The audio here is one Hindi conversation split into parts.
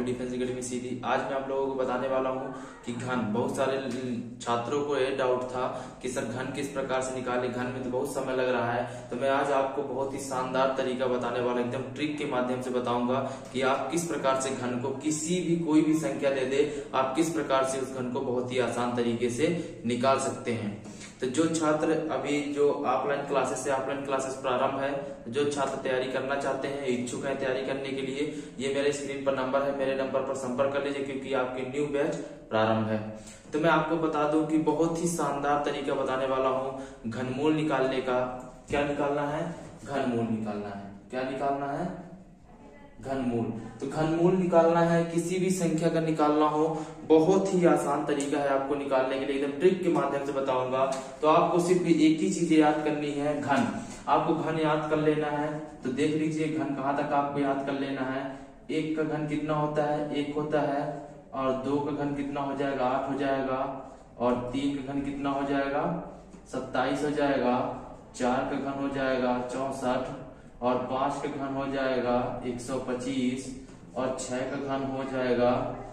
कॉम्पिटिटिव डिफेंस एकेडमी सीधी। आज मैं आप लोगों को बताने वाला हूं कि घन, बहुत सारे छात्रों को ये डाउट था कि सर घन किस प्रकार से निकाले, घन में तो बहुत समय लग रहा है। तो मैं आज आपको बहुत ही शानदार तरीका बताने वाला, एकदम ट्रिक के माध्यम से बताऊंगा कि आप किस प्रकार से घन को, किसी भी कोई भी संख्या दे दे, आप किस प्रकार से उस घन को बहुत ही आसान तरीके से निकाल सकते हैं। तो जो छात्र अभी जो ऑफलाइन क्लासेस प्रारंभ है, जो छात्र तैयारी करना चाहते हैं, इच्छुक है तैयारी करने के लिए, ये मेरे स्क्रीन पर नंबर है, मेरे नंबर पर संपर्क कर लीजिए क्योंकि आपके न्यू बैच प्रारंभ है। तो मैं आपको बता दूं कि बहुत ही शानदार तरीका बताने वाला हूं घनमूल निकालने का। क्या निकालना है? घनमूल निकालना है। क्या निकालना है? घनमूल। तो घनमूल निकालना है, किसी भी संख्या का निकालना हो, बहुत ही आसान तरीका है आपको निकालने के लिए, एकदम ट्रिक के माध्यम से बताऊंगा। तो आपको सिर्फ एक ही चीज याद करनी है, घन। आपको घन याद कर लेना है। तो देख लीजिए घन कहाँ तक आपको याद कर लेना है। एक का घन कितना होता है? एक होता है। और दो का घन कितना हो जाएगा? 8 हो जाएगा। और 3 का घन कितना हो जाएगा? 27 हो जाएगा। 4 का घन हो जाएगा 64। और 5 का घन हो जाएगा 125। और 6 का घन हो जाएगा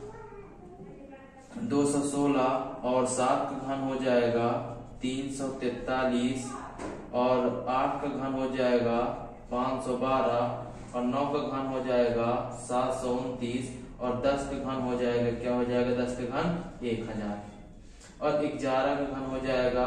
216। और 7 का घन हो जाएगा 343। और 8 का घन हो जाएगा 512। और 9 का घन हो जाएगा 729। और 10 का घन हो जाएगा, क्या हो जाएगा? 10 का घन 1000। और 11 का घन हो जाएगा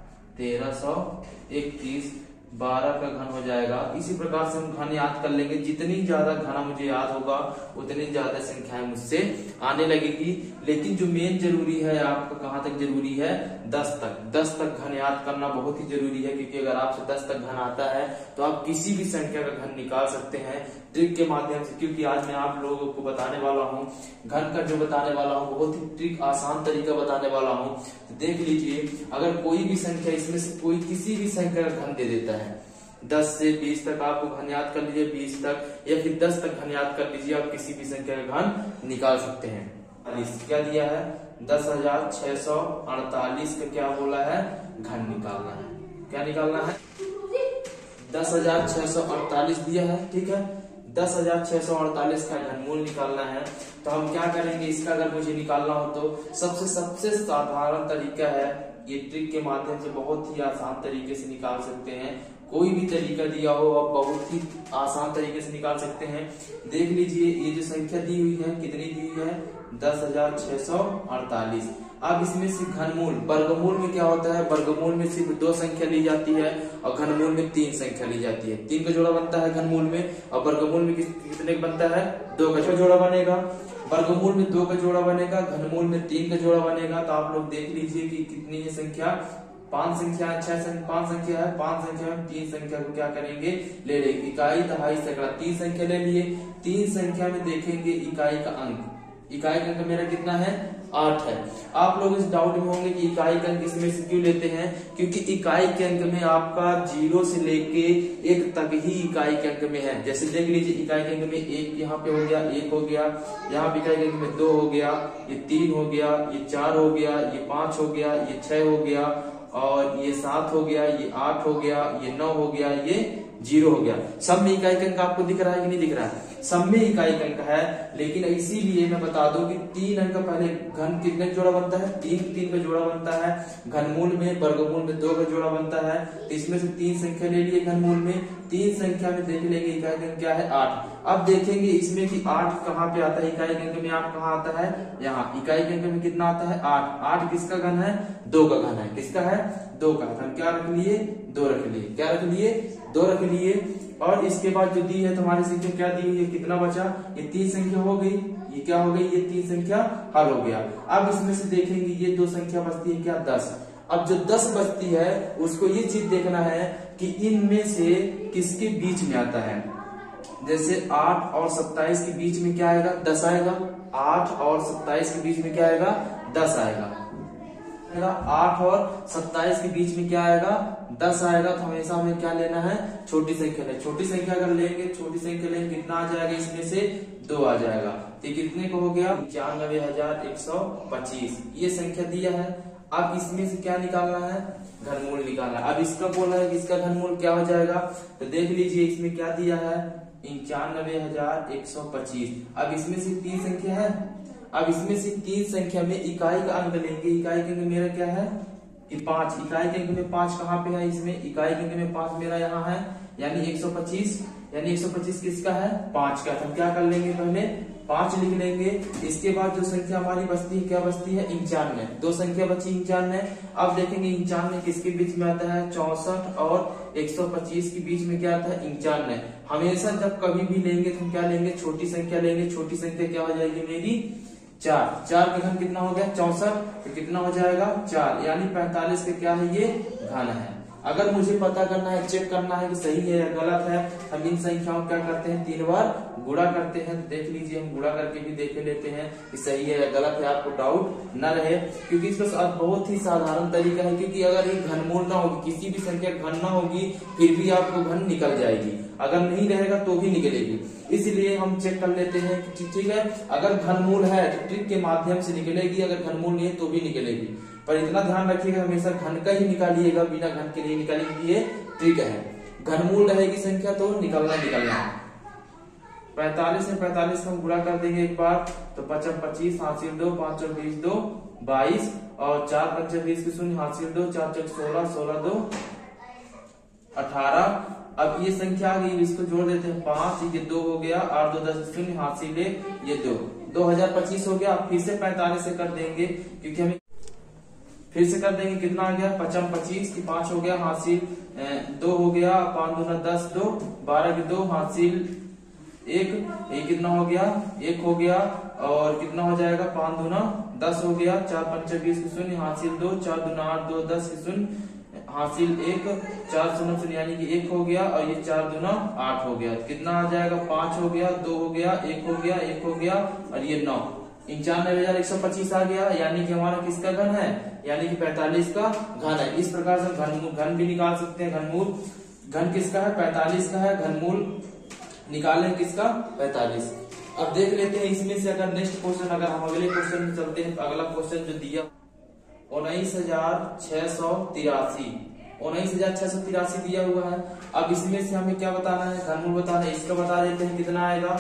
1331। 12 का घन हो जाएगा। इसी प्रकार से हम घन याद कर लेंगे। जितनी ज्यादा घना मुझे याद होगा उतनी ज्यादा संख्याएं मुझसे आने लगेगी। लेकिन जो मेन जरूरी है, आपका कहाँ तक जरूरी है? 10 तक। 10 तक घन याद करना बहुत ही जरूरी है, क्योंकि अगर आपसे 10 तक घन आता है तो आप किसी भी संख्या का घन निकाल सकते हैं ट्रिक के माध्यम से। क्योंकि आज मैं आप लोगों को बताने वाला हूँ घन का, जो बताने वाला हूँ बहुत ही ट्रिक, आसान तरीका बताने वाला हूँ। तो देख लीजिए, अगर कोई भी संख्या, इसमें से कोई किसी भी संख्या का घन दे देता है, 10 से 20 तक आपको घन याद कर लीजिए, 20 तक या फिर 10 तक घन याद कर लीजिए, आप किसी भी संख्या का घन निकाल सकते हैं। क्या दिया है? 10,648 का क्या बोला है? घन निकालना है। क्या निकालना है? 10,648 दिया है, ठीक है। 10,648 का घनमूल निकालना है। तो हम क्या करेंगे, इसका अगर मुझे निकालना हो तो सबसे साधारण तरीका है, ये ट्रिक के माध्यम से बहुत ही आसान तरीके से निकाल सकते हैं। कोई भी तरीका दिया हो आप बहुत ही आसान तरीके से निकाल सकते हैं। देख लीजिए, ये जो संख्या दी हुई है, कितनी दी हुई है? 10,648। अब इसमें से घनमूल, वर्गमूल में क्या होता है? वर्गमूल में सिर्फ 2 संख्या ली जाती है और घनमूल में 3 संख्या ली जाती है। 3 का जोड़ा बनता है घनमूल में, और वर्गमूल में कितने का बनता है? 2 का जोड़ा बनेगा। वर्गमूल में 2 का जोड़ा बनेगा, घनमूल में 3 का जोड़ा बनेगा। तो आप लोग देख लीजिए कि कितनी है संख्या? 5 संख्या है, 5 संख्या है। 5 संख्या में 3 संख्या को क्या करेंगे? ले लेंगे। इकाई, दहाई, सैकड़ा, 3 संख्या ले लिए। 3 संख्या में देखेंगे इकाई का अंक। इकाई का अंक मेरा कितना है? 8 है। आप लोग इस डाउट में होंगे कि इकाई का अंक इसमें से क्यों लेते हैं? क्योंकि इकाई के अंक में आपका 0 से लेके 1 तक ही इकाई के अंक में है। जैसे देख लीजिए, इकाई के अंक में 1 यहाँ पे हो गया, 1 हो गया। यहाँ पे इकाई के अंक में 2 हो गया, ये 3 हो गया, ये 4 हो गया, ये 5 हो गया, ये 6 हो गया, और ये 7 हो गया, ये 8 हो गया, ये 9 हो गया, ये 0 हो गया। सब में इकाई का अंक आपको दिख रहा है कि नहीं दिख रहा है? सब में इकाई का अंक है। लेकिन इसीलिए मैं बता दूं कि 3 अंक पहले घन कितने का जोड़ा बनता है? 3 का जोड़ा बनता है। घनमूल में, वर्गमूल में 2 का जोड़ा बनता है। इसमें से 3 संख्या ले लिए घनमूल में। 3 संख्या में देख लेंगे इकाई का अंक क्या है? 8। अब देखेंगे इसमें कि 8 कहाँ पे आता है? इकाई के अंक में 8 कहाँ आता है? यहाँ। इकाई के अंक में कितना आता है? 8। 8 किसका घन है? 2 का घन है। किसका है? 2 का। हम क्या रख लिए? 2 रख लिए। क्या रख लिए? 2 रख लिए। और इसके बाद जो दी है तुम्हारी संख्या, क्या दी हुई है? कितना बचा? ये 3 संख्या हो गई। ये क्या हो गई? ये 3 संख्या हल हो गया। अब इसमें से देखेंगे ये 2 संख्या बचती है क्या? 10। अब जो 10 बचती है उसको ये चीज देखना है कि इनमें से किसके बीच में आता है। जैसे 8 और 27 के बीच में क्या आएगा? 10 आएगा। 8 और 27 के बीच में क्या आएगा? 10 आएगा। 8 और 27 के बीच में क्या आएगा? 10 आएगा। तो हमेशा हमें क्या लेना है? छोटी संख्या लें। छोटी संख्या अगर लेंगे, छोटी संख्या लेंगे, कितना आ जाएगा? इसमें से 2 आ जाएगा। तो कितने को हो गया? 95,125। ये संख्या दिया है। अब इसमें से क्या निकालना है? घनमूल निकालना है। अब इसका बोला है कि इसका घनमूल क्या हो जाएगा? तो देख लीजिए, इसमें क्या दिया है? 95,125। अब इसमें से 3 संख्या है, अब इसमें से 3 संख्या में इकाई का अंक लेंगे। इकाई के अंक मेरा क्या है कि 5, इकाई के अंक में 5 कहाँ पे है, इसमें इकाई के अंक में 5 मेरा यहाँ है, यानी 125, यानी 125 किसका है 5 का। तो हम क्या कर लेंगे, पहले 5 लिख लेंगे। इसके बाद जो संख्या हमारी बचती है क्या बचती है 91, 2 संख्या बची 91। अब देखेंगे 91 किसके बीच में आता है 64 और 125 के बीच में क्या आता है 91। हमेशा जब कभी भी लेंगे तो हम क्या लेंगे, छोटी संख्या लेंगे। छोटी संख्या क्या हो जाएगी मेरी 4, 4 का घन कितना हो गया 64, तो कितना हो जाएगा 4, यानी 45 का क्या है ये घन है। अगर मुझे पता करना है, चेक करना है कि सही है या गलत है, हम इन संख्याओं क्या करते हैं 3 बार गुणा करते हैं। तो देख लीजिए, हम गुणा करके भी देख लेते हैं कि सही है या गलत है, आपको डाउट न रहे, क्योंकि इसका बहुत ही साधारण तरीका है। क्योंकि अगर एक घनमूल ना होगी, किसी भी संख्या घन ना होगी, फिर भी आपको घन निकल जाएगी, अगर नहीं रहेगा तो भी निकलेगी। इसलिए हम चेक कर लेते हैं कि ठीक है, अगर घनमूल है तो ट्रिक के माध्यम से निकलेगी, अगर घनमूल नहीं है तो भी निकलेगी। पर इतना ध्यान रखिएगा, हमेशा घन का ही निकालिएगा, बिना घन के नहीं निकालेंगे, ये ट्रिक है। घनमूल रहेगी संख्या तो निकलना है। 45 में 45 हम गुणा कर देंगे एक बार, तो 55 25 हासिल 2, 5 और 20 2 22 और 4 5 20 के शून्य हासिल 2, 4 4 16 16 2 18। अब ये संख्या आ गई, इसको जोड़ देते हैं 5, ये 2 हो गया, 8 2 10 शून्य हासिल ये 2, 2025 हो गया। अब फिर से 45 से कर देंगे, क्योंकि हमें फिर से कर देंगे, कितना आ गया 55 25 की 5 हो गया हासिल 2 हो गया, 5 2 10 2 12 की 2 हासिल 1, ये कितना हो गया 1 हो गया, और कितना हो जाएगा 5 2 10 हो गया, 4 5 20 की शून्य हासिल 2, 4 2 8 2 10 की शून्य हासिल 1, 4 शून्य शून्य यानी कि 1 हो गया, और ये 4 2 8 हो गया। कितना आ जाएगा 5 हो गया, 2 हो गया, 1 हो गया, 1 हो गया, और ये 9, 95,125 आ गया, यानी कि हमारा किसका घन है, यानी कि 45 का घन है। इस प्रकार से घन भी निकाल सकते हैं। घनमूल घन किसका है 45 का है, घनमूल निकालें किसका 45। अब देख लेते हैं इसमें से, अगर नेक्स्ट क्वेश्चन, अगर हम अगले क्वेश्चन में चलते हैं, तो अगला क्वेश्चन जो दिया 19,683, 19,683 दिया हुआ है। अब इसमें से हमें क्या बताना है, घनमूल बताना है। इसका बता देते हैं कितना आएगा,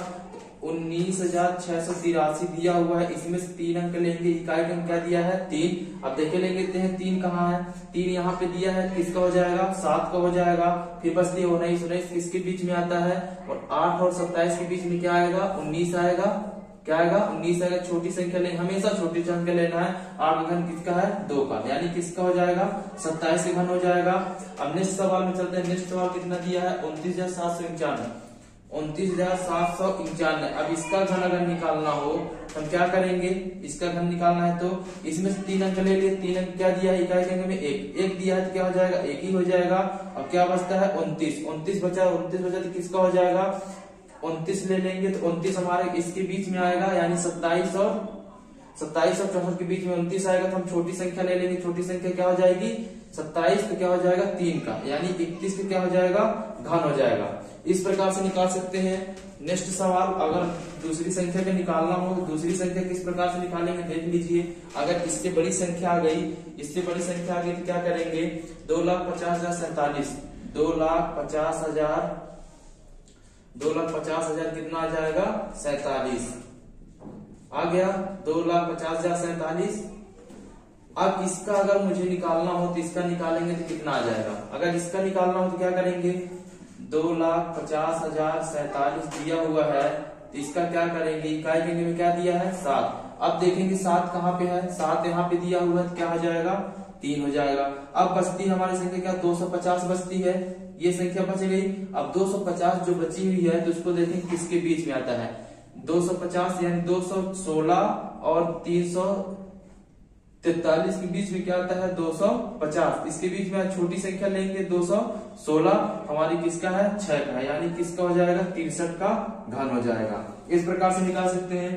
19,683 दिया हुआ है। इसमें से 3 अंक लेंगे, इकाई का अंक क्या दिया है 3। अब देखे लेंगे हैं 3 कहाँ है, 3 यहाँ पे दिया है, किसका हो जाएगा 7 का हो जाएगा। फिर बस ये 19 किसके बीच में आता है, और 8 और 27 के बीच में क्या आएगा 19 आएगा। क्या आएगा 19 आएगा। छोटी संख्या लेंगे, हमेशा छोटी संख्या लेना है। 8 का घन किसका है 2 का, यानी किसका हो जाएगा 27 का घन हो जाएगा। अब नेक्स्ट सवाल में चलते हैं। नेक्स्ट सवाल कितना दिया है 29,795, 29,795। अब इसका घन अगर निकालना हो तो हम क्या करेंगे, इसका घन निकालना है तो इसमें से 3 अंक ले लिए। 3 अंक क्या दिया है, इकाई के अंक में 1 दिया है, तो क्या हो जाएगा 1 ही हो जाएगा। अब क्या बचता है 29 बचा, 29 बचा तो किसका हो जाएगा 29 ले लेंगे, तो 29 हमारे इसके बीच में आएगा, यानी 27 और 64 के बीच में 29 आएगा। तो हम छोटी संख्या ले लेंगे, छोटी संख्या क्या हो जाएगी 27, तो क्या हो जाएगा 3 का, यानी 31 का क्या हो जाएगा घन हो जाएगा। इस प्रकार से निकाल सकते हैं। नेक्स्ट सवाल, अगर दूसरी संख्या का निकालना हो, दूसरी संख्या किस प्रकार से निकालेंगे देख लीजिए। अगर इससे बड़ी संख्या आ गई, इससे बड़ी संख्या आ गई तो क्या करेंगे 2,50,047, 2,50,000 कितना आ जाएगा 47 आ गया, 2,50,047। अब इसका अगर मुझे निकालना हो तो इसका निकालेंगे तो कितना आ जाएगा। अगर इसका निकालना हो तो क्या करेंगे 2,50,047 दिया हुआ है, तो इसका क्या करेंगे, इकाई के अंक में क्या दिया है 7। अब देखेंगे 7 कहाँ पे है, 7 यहाँ पे दिया हुआ है, तो क्या हो जाएगा 3 हो जाएगा। अब बचती है हमारी संख्या क्या 250 बचती है, ये संख्या बच गई। अब 250 जो बची हुई है तो उसको देखें किसके बीच में आता है 250, यानी 216 और 343 के बीच में क्या आता है 250। इसके बीच में छोटी संख्या लेंगे 216, हमारी किसका है 6 का है, यानी किसका हो जाएगा 63 का घन हो जाएगा। इस प्रकार से निकाल सकते हैं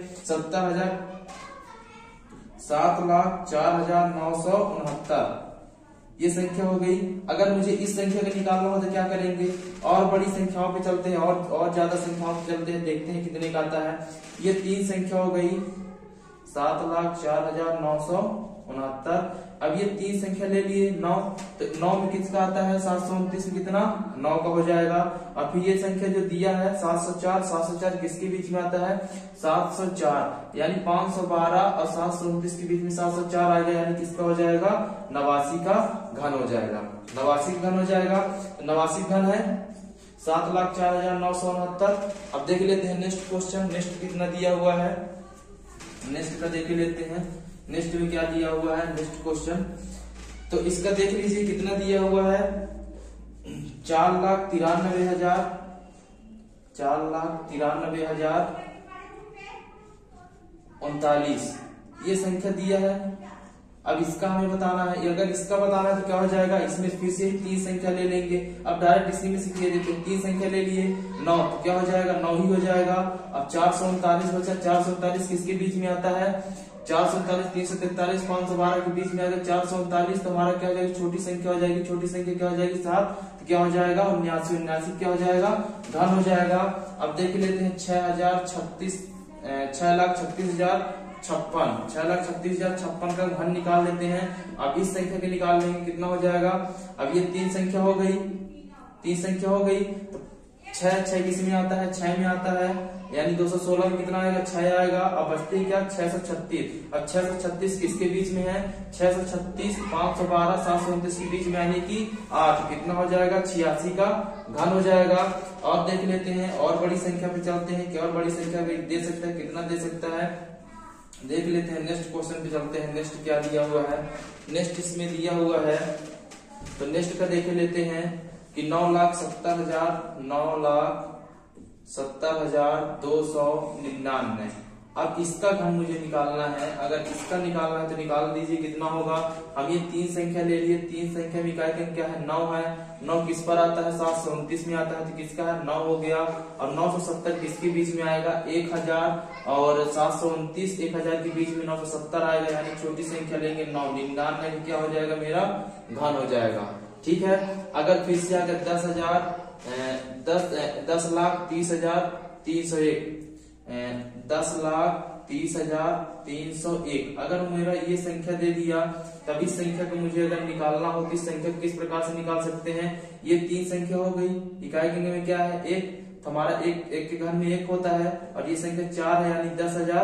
7,04,969 ये संख्या हो गई। अगर मुझे इस संख्या का निकालना हो तो क्या करेंगे, और बड़ी संख्याओं पे चलते हैं, और ज्यादा संख्याओं पे चलते हैं, देखते हैं कितने का आता है। ये 3 संख्या हो गई 7,04,969। 69। अब ये 3 संख्या ले लिए 9, तो 9 में किसका आता है 729 में कितना 9 का हो जाएगा। अब फिर ये संख्या जो दिया है 704, 704 किसके बीच में आता है 704, यानी 512 और 729 के बीच में 704 आ गया, यानी किसका हो जाएगा 89 का घन हो जाएगा। 89 घन हो जाएगा, 89 घन है 7,04,969। अब देख लेते हैं नेक्स्ट क्वेश्चन, नेक्स्ट कितना दिया हुआ है, नेक्स्ट का देख लेते हैं। नेक्स्ट में क्या दिया हुआ है नेक्स्ट क्वेश्चन, तो इसका देख लीजिए कितना दिया हुआ है 4,93,000, 4,93,039 ये संख्या दिया है। अब इसका हमें बताना है, अगर इसका बताना है तो क्या हो जाएगा, इसमें फिर से 3 संख्या ले लेंगे। अब डायरेक्ट इसी में से दे देते हैं, 3 संख्या ले लिए 9, तो क्या हो जाएगा 9 ही हो जाएगा। अब 439 बचा, 439 किसके बीच में आता है 439, 343, 512 के बीच में आएगा 439, तो हमारा क्या हो जाएगा छोटी संख्या हो जाएगी, छोटी संख्या क्या हो जाएगी 7, तो क्या हो जाएगा 79, 79 क्या हो जाएगा घन हो जाएगा। अब देख लेते हैं 6,36,056 का घन निकाल लेते हैं। अब इस संख्या के निकाल लेंगे कितना हो जाएगा। अब ये 3 संख्या हो गई, 3 संख्या हो गई, तो 6 किस में आता है 6 में आता है, यानी 216 में कितना आएगा 6 आएगा। अब बचते क्या 636, अब 636 किसके बीच में है 636, 512, 729 के बीच में, यानी कि 8 कितना हो जाएगा 86 का घन हो जाएगा। और देख लेते हैं और बड़ी संख्या पे चलते हैं कि और बड़ी संख्या दे सकता है, कितना दे सकता है देख लेते हैं। नेक्स्ट क्वेश्चन पे चलते हैं, नेक्स्ट क्या दिया हुआ है, नेक्स्ट इसमें दिया हुआ है, तो नेक्स्ट का देख लेते हैं कि 9,70,299। अब इसका घन मुझे निकालना है, अगर इसका निकालना है तो निकाल दीजिए कितना होगा। हम ये 3 संख्या ले लिए, 3 संख्या में इकाई अंक क्या है 9 है, 9 किस पर आता है 729 में आता है, तो किसका है 9 हो गया। और 970 किसके बीच में आएगा 1000, और 729 1000 के बीच में 970 आएगा, यानी छोटी संख्या लेंगे 9, 99 क्या हो जाएगा मेरा घन हो जाएगा। ठीक है, अगर फिर से अगर 10,30,301, 10,30,301 अगर मेरा ये संख्या दे दिया, तब इस संख्या को मुझे अगर निकालना हो तो इस संख्या को किस प्रकार से निकाल सकते हैं। ये 3 संख्या हो गई, इकाई के में क्या है 1, तो हमारा एक के घर में 1 होता है, और ये संख्या 4 है, यानी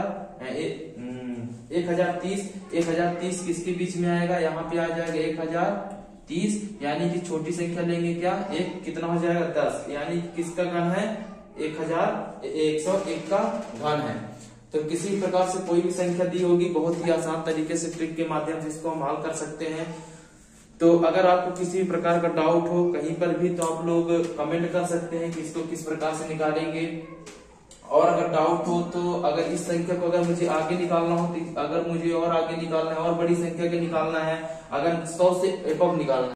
1030 किसके बीच में आएगा, यहाँ पे आ जाएगा 1030, यानी कि छोटी संख्या लेंगे क्या 1, कितना हो जाएगा 10, यानी किसका घन है 1,101 का घन है। तो किसी प्रकार से कोई भी संख्या दी होगी, बहुत ही आसान तरीके से ट्रिक के माध्यम से इसको हम हल कर सकते हैं। तो अगर आपको किसी प्रकार का डाउट हो कहीं पर भी, तो आप लोग कमेंट कर सकते हैं कि इसको किस प्रकार से निकालेंगे। और अगर डाउट हो तो अगर इस संख्या को अगर मुझे आगे निकालना हो, तो अगर मुझे और आगे निकालना है और बड़ी संख्या के निकालना है, अगर 100 से एबव निकालना है